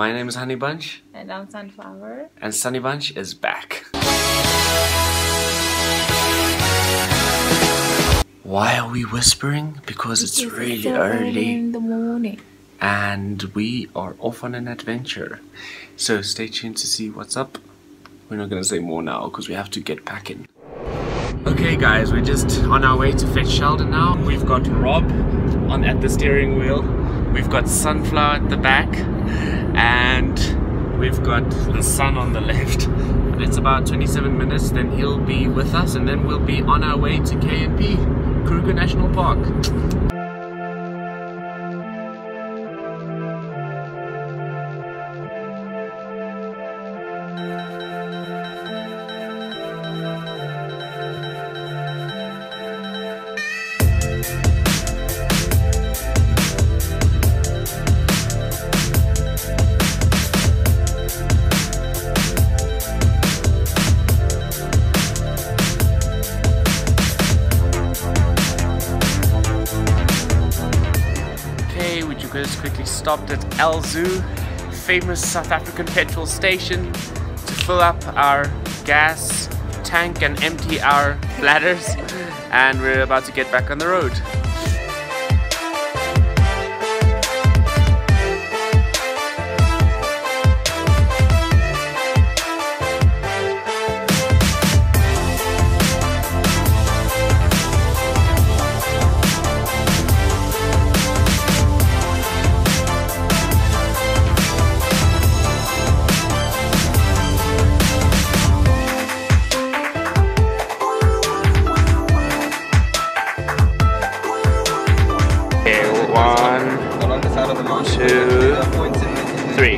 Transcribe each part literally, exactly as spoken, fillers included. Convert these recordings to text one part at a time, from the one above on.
My name is Sunnybunch. And I'm Sunflower. And Sunnybunch is back. Why are we whispering? Because it's, it's really early in the morning. And we are off on an adventure. So stay tuned to see what's up. We're not gonna say more now because we have to get packing. Okay guys, we're just on our way to fetch Sheldon now. We've got Rob on at the steering wheel. We've got Sunflower at the back. And we've got the sun on the left. It's about twenty-seven minutes, then he'll be with us, and then we'll be on our way to K N P, KRUGER National Park. Just quickly stopped at El Zoo, famous South African petrol station, to fill up our gas tank and empty our bladders, and we're about to get back on the road. Two, three.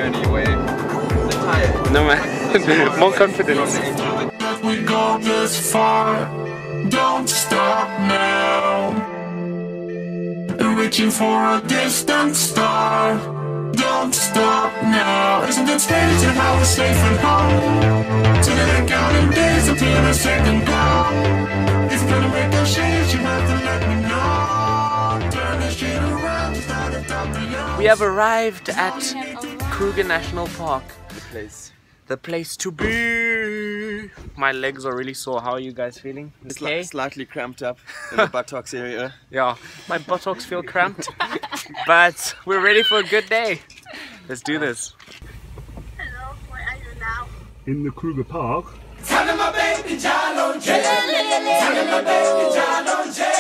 No man, more confidence. We go this far, don't stop now. Reaching for a distant star, don't stop now. Isn't it strange how we're safe and home? Till the counting days until the second go. If you're gonna make a change, you have to let me know. Turn the shit around, start at top of your. We have arrived at KRUGER National Park. The place. The place to be. My legs are really sore. How are you guys feeling? Okay? Sli slightly cramped up in the buttocks area. Yeah, my buttocks feel cramped. But we're ready for a good day. Let's do this. Hello, where are you now? In the KRUGER Park. Tell my baby Jalo J. Tell my baby Jalo J.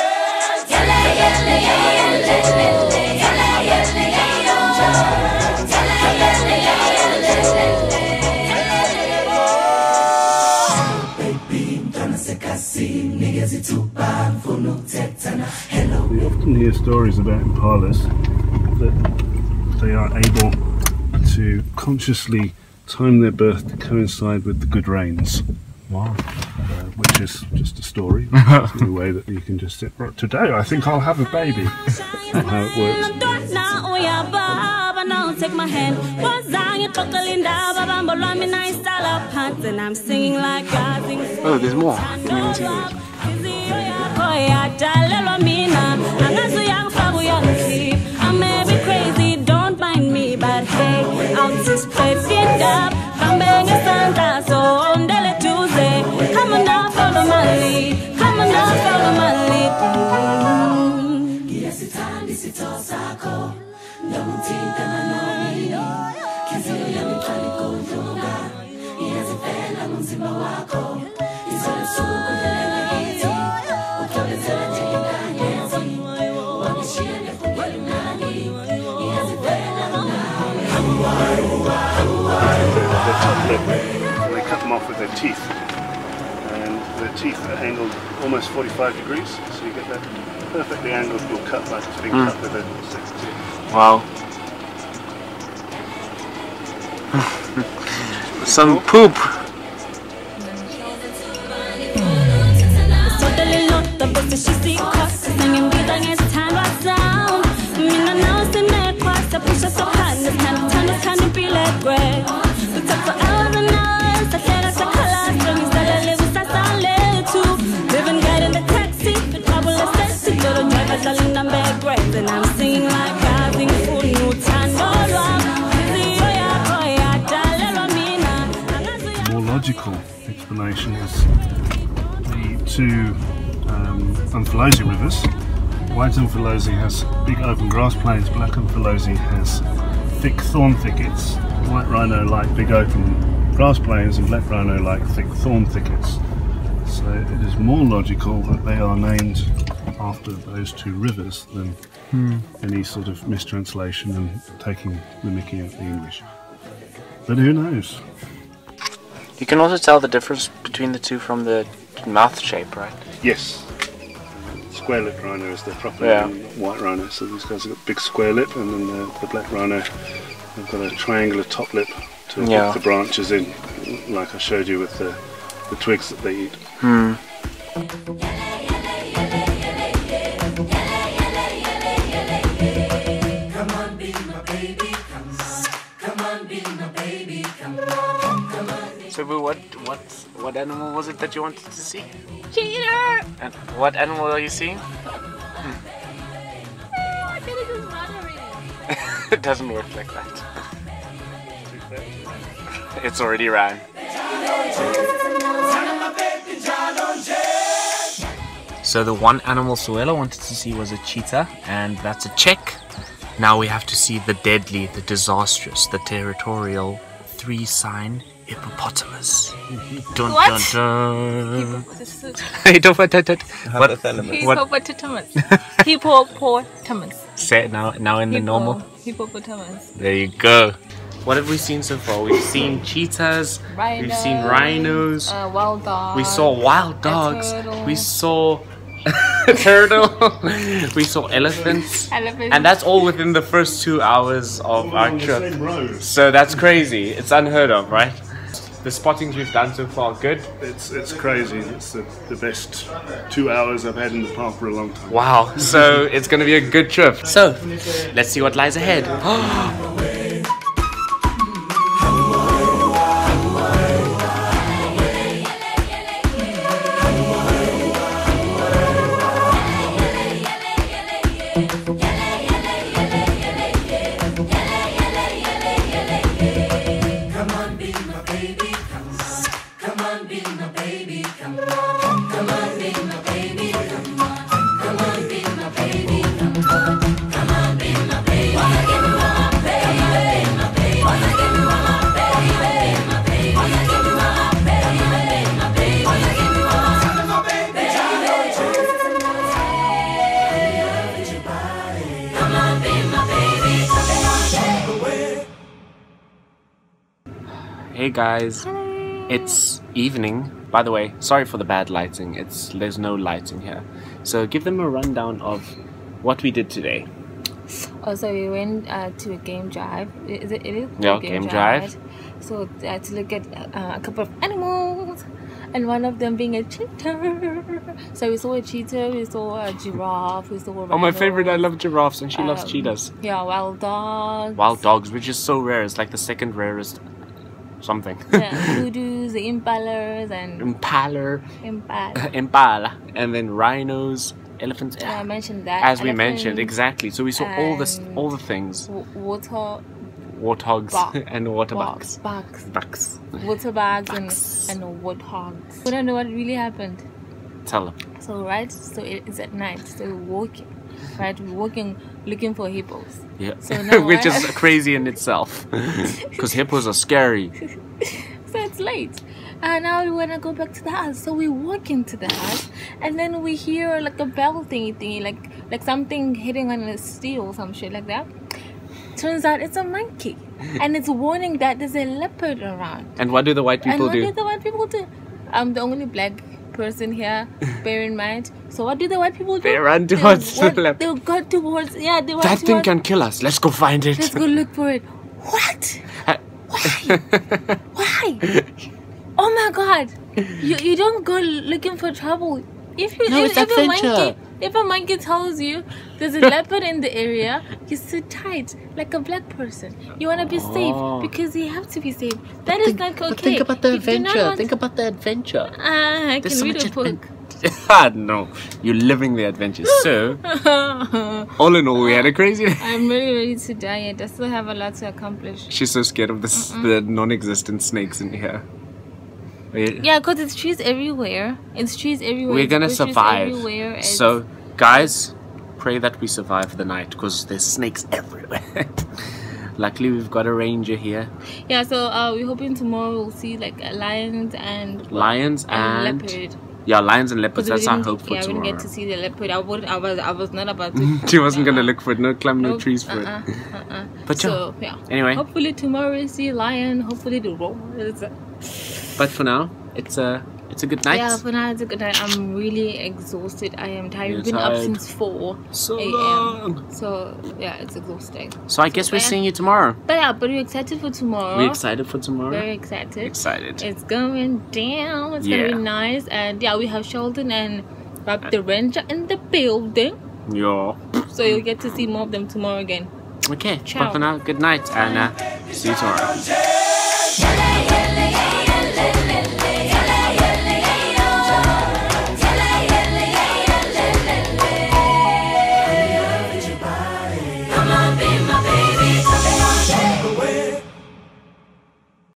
We often hear stories about impalas that they are able to consciously time their birth to coincide with the good rains. Wow. Uh, which is just a story. It's in a way that you can just sit, right, today I think I'll have a baby. That's not how it works. Take my hand, and I'm singing like oh, there's more. I may be crazy, don't mind me, but hey, I'll just play it up. I'm being a Santa, so on the Tuesday. Come on now, follow my lead. Come on now, follow my lead. Yes, it's time, this is all Sako. No teeth, and I know me. Kiss you, young, trying to go yoga. He has a fan, I'm on Zimbabwe. He's on a soup with the lemonade. We'll put it on the Yancy. One is she and the Yanani. He has a fan, I'm on The top lip, so they cut them off with their teeth. And their teeth are angled almost forty-five degrees, so you get that perfectly angled little cut like it's being mm. cut with a six teeth. Wow. Some poop. And I'm singing like I've been fool, no time, no love. logical explanation is the two um, Umfolozi rivers. White Umfolozi has big open grass plains, black Umfolozi has thick thorn thickets. White rhino like big open grass plains and black rhino like thick thorn thickets. So it is more logical that they are named after those two rivers than hmm. any sort of mistranslation and taking the mickey out of the English. But who knows? You can also tell the difference between the two from the mouth shape, right? Yes. Square lip rhino is the proper yeah. name, white rhino. So these guys have got big square lip, and then the, the black rhino have got a triangular top lip to yeah. hook the branches in, like I showed you with the, the twigs that they eat. Hmm. So what what what animal was it that you wanted to see? Cheater! And what animal are you seeing? Hmm. I think it just run already. It doesn't work like that. It's already ran. So the one animal Suela wanted to see was a cheetah, and that's a check. Now we have to see the deadly, the disastrous, the territorial three-sign hippopotamus. Dun, what? Dun, dun. Hippopotamus. What? Hippopotamus. Hippopotamus. Say it now, now in the Hippo, normal. Hippopotamus. There you go. What have we seen so far? We've seen cheetahs, Rhino, we've seen rhinos, uh, wild dogs, we saw wild dogs, turtle. we saw a turtle, we saw elephants, Elephants. and that's all within the first two hours of our trip. So that's crazy. It's unheard of, right? The spottings we've done so far, good? It's it's crazy. It's the, the best two hours I've had in the park for a long time. Wow, so it's going to be a good trip. So, let's see what lies ahead. Hey guys, it's evening. By the way, sorry for the bad lighting. It's there's no lighting here. So give them a rundown of what we did today. Oh, so we went uh, to a game drive. Is it? It is yeah, game, game drive. drive. So uh, to look at uh, a couple of animals, and one of them being a cheetah. So we saw a cheetah, we saw a giraffe, we saw a rhino. Oh, my favorite! I love giraffes, and she um, loves cheetahs. Yeah, wild dogs. Wild dogs, which is so rare. It's like the second rarest. Something. Yeah, hoodoos, the impalas, and Impaler, impala. impala, and then rhinos, elephants. Yeah, I mentioned that. As we Elephants, mentioned, exactly. So we saw all this, all the things. Water. Warthogs Buck. and water bucks. Bucks. Bucks. Water bugs and, Bucks. and warthogs. We don't know what really happened. Tell them. So right, so it's at night. So we're walking, right? We're walking, looking for hippos. Yeah, so now which what? is crazy in itself, because hippos are scary. So it's late, and now we wanna go back to the house. So we walk into the house, and then we hear like a bell thingy thingy, like like something hitting on a steel or some shit like that. Turns out it's a monkey, and it's warning that there's a leopard around. And what do the white people and what do? do the white people do? I'm the only black person here, bear in mind. So what do the white people do? They run towards they, the leopard. They go towards, yeah, they That thing can kill us. Let's go find it. Let's go look for it. What? Why? Why? Oh my god. You you don't go looking for trouble. If you No, if, it's if a adventure. monkey if a monkey tells you there's a leopard in the area, you sit tight like a black person. You wanna be Oh. safe because you have to be safe. That is not okay. But think about the You do not adventure. want- Think about the adventure. Ah, I There's can so read much a book. Ah, no, you're living the adventure. So, all in all, we had a crazy day. I'm really ready to die yet. I still have a lot to accomplish. She's so scared of this, the non-existent snakes in here. We, Yeah, because it's trees everywhere. It's trees everywhere. we're gonna It's bushes survive. everywhere. It's- So, guys, pray that we survive the night because there's snakes everywhere. Luckily, we've got a ranger here. yeah, so uh, we're hoping tomorrow we'll see like uh, lions and Lions and and leopard. yeah, lions and leopards. Because we That's our didn't- hope for yeah, I didn't tomorrow. get to see the leopard. I would. I was. I was not about to. She wasn't gonna uh, look for it. No climb, no nope, trees for uh-uh, it. uh-uh. But So yeah. Anyway, Hopefully tomorrow we see a lion. Hopefully the roars. but for now, it's a it's a good night. Yeah, for now it's a good night. I'm really exhausted. I am tired. You're We've been up tired. since four So a m. long. So yeah, it's exhausting. So I guess we're yeah. seeing you tomorrow. But yeah, but we're excited for tomorrow. We're excited for tomorrow. Very excited. excited. It's going down. It's Yeah. gonna be nice. And yeah, we have Sheldon and Rob the ranger in the building. Yeah. So you'll get to see more of them tomorrow again. Okay. Ciao. But for now, good night and uh, see you tomorrow.